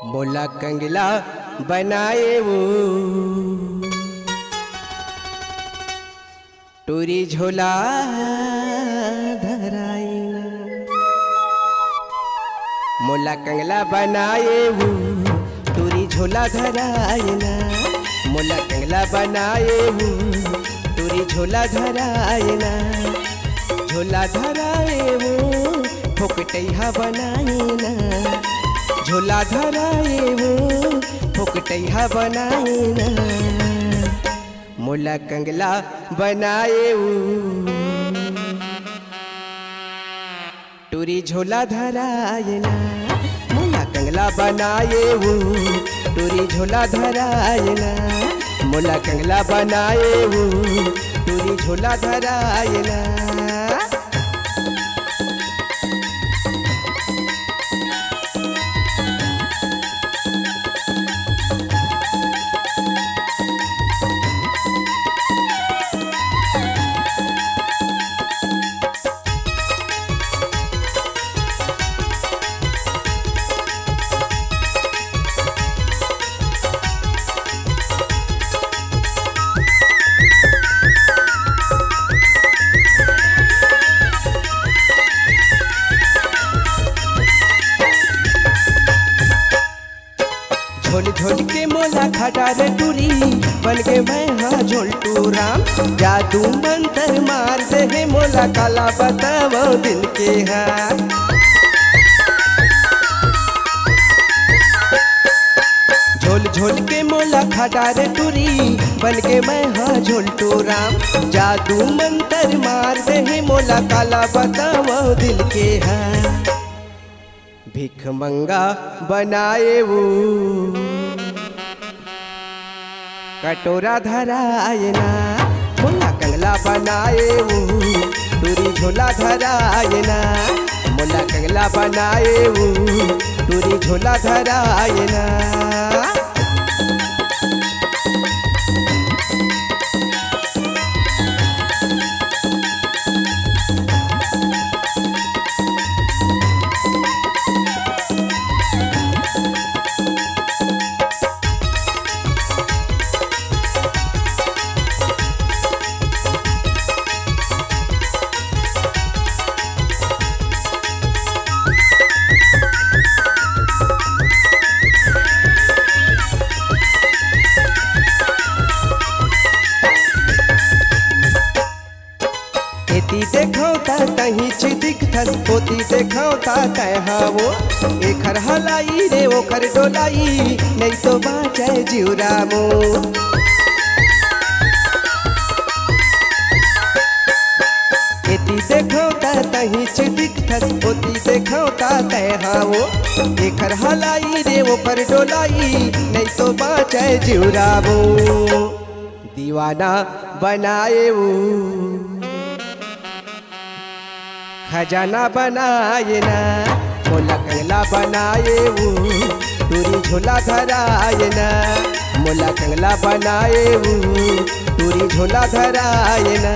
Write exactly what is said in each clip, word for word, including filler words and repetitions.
मोला कंगला बनाए वो टूरी झोला धराइना। मोला कंगला बनाए वो टूरी झोला धराइना। मोला कंगला बनाए वो टूरी झोला धराइना। झोला धराए वो फोकटैया बनाइना। झोला धराए वो फोकटैया बनाइना। मोला कंगला बनाए वो टूरी झोला धराइना। मोला कंगला बनाए वो टूरी झोला धराइना। मोला कंगला बनाए वो टूरी झोला धराइना। झोल झोल के मोला खड़ा रे टूरी बन के मैं हाँ झोलटू राम। जादू मंत्र मार दे है मोला काला बताओ दिल के हाथ। झोल झोल के मोला खड़ा रे टूरी बन के मैं हाँ झोलटू राम। जादू मंत्र मार दे है मोला काला बताओ दिल के हाथ। भिख मंगा बनाए वो कटोरा धराइना। मोला कंगला बनाए वो टूरी झोला धराइना। मोला कंगला बनाए वो टूरी झोला धराइना। देखौता तही ची दिखथस पोती देखौता तहा वो। एखर हलाई रे ओखर डोलाई नहीं तो बाँचे जिउरा मो। एती देखौता तही ची दिखथस पोती देखौता तहा वो। एखर हलाई रे ओखर डोलाई नहीं तो बाँचे जिउरा मो। दीवाना बनाए वो खजाना बनाइना। मोला कंगला बनाए वो टूरी झोला धराइना। मोला कंगला बनाए वो टूरी झोला धराइना।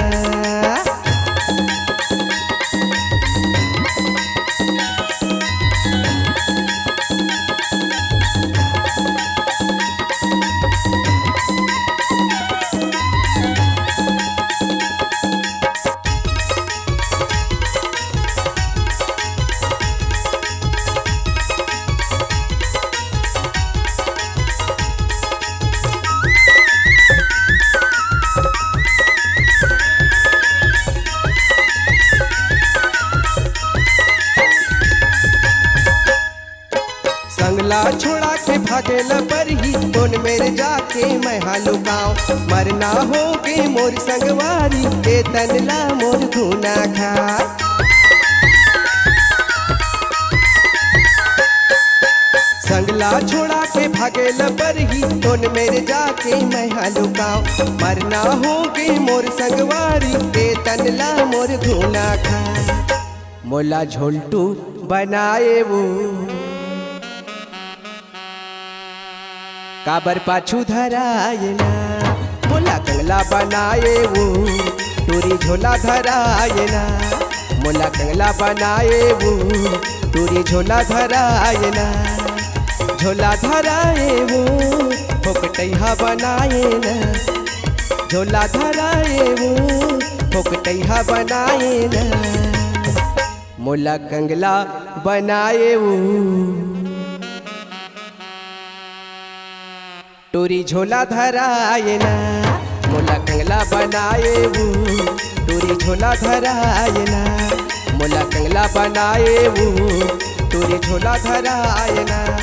संगला छोड़ा के भागेल परही कौन मेरे जाके मैं हालुकाओ। मरना हो के मोर संगवारी के तनला मोर धुना खा। संगला छोड़ा के भागेल परही कौन मेरे जाके मैं हालुकाओ। मरना हो के मोर संगवारी के तनला मोर धुना खा। मोला झोलटू बनाए वो काबर पाछू धराइना। मोला कंगला बनाए वो टूरी झोला धराइना। मोला कंगला बनाए वो टूरी झोला धराइना। झोला धराए वो फोकटैहा बनाए ना, झोला धराए वो फोकटैहा बनाए ना, मोला कंगला बनाए वो टोरी झोला धराए ना, मोला कंगला बनाए वो टोरी झोला धराए ना, मोला कंगला बनाए वो टोरी झोला धराए ना।